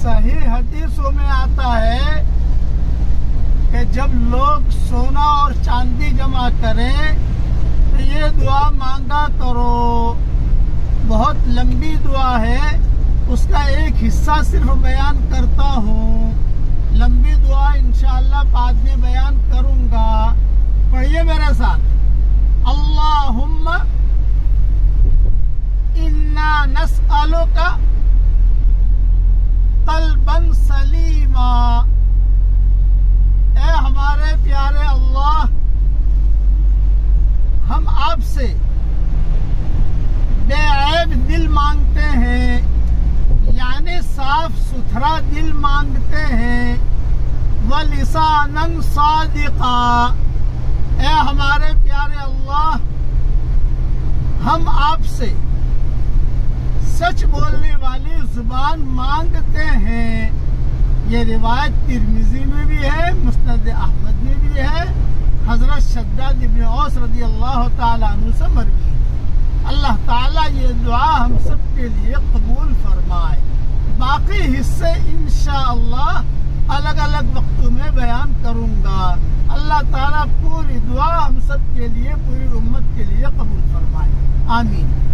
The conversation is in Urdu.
صحیح حدیثوں میں آتا ہے کہ جب لوگ سونا اور چاندی جمع کریں تو یہ دعا مانگا کرو. بہت لمبی دعا ہے، اس کا ایک حصہ صرف بیان کرتا ہوں. لمبی دعا انشاءاللہ بعد میں بیان کروں گا. پڑھیے میرے ساتھ. اللہم انا نسألک قلبا سلیما. اے ہمارے پیارے اللہ، ہم آپ سے بے عیب دل مانگتے ہیں، یعنی صاف ستھرا دل مانگتے ہیں. وَلِسَانًا صَادِقًا. اے ہمارے پیارے اللہ، ہم آپ سے سچ بولنے والی زبان مانگتے ہیں. یہ روایت ترمذی میں بھی ہے، مسند احمد میں بھی ہے، حضرت شداد بن اوس رضی اللہ تعالیٰ عنہ سے مروی ہے. اللہ تعالیٰ یہ دعا ہم سب کے لیے قبول فرمائے. باقی حصے انشاءاللہ الگ الگ وقتوں میں بیان کروں گا. اللہ تعالیٰ پوری دعا ہم سب کے لیے، پوری امت کے لیے قبول فرمائے. آمین.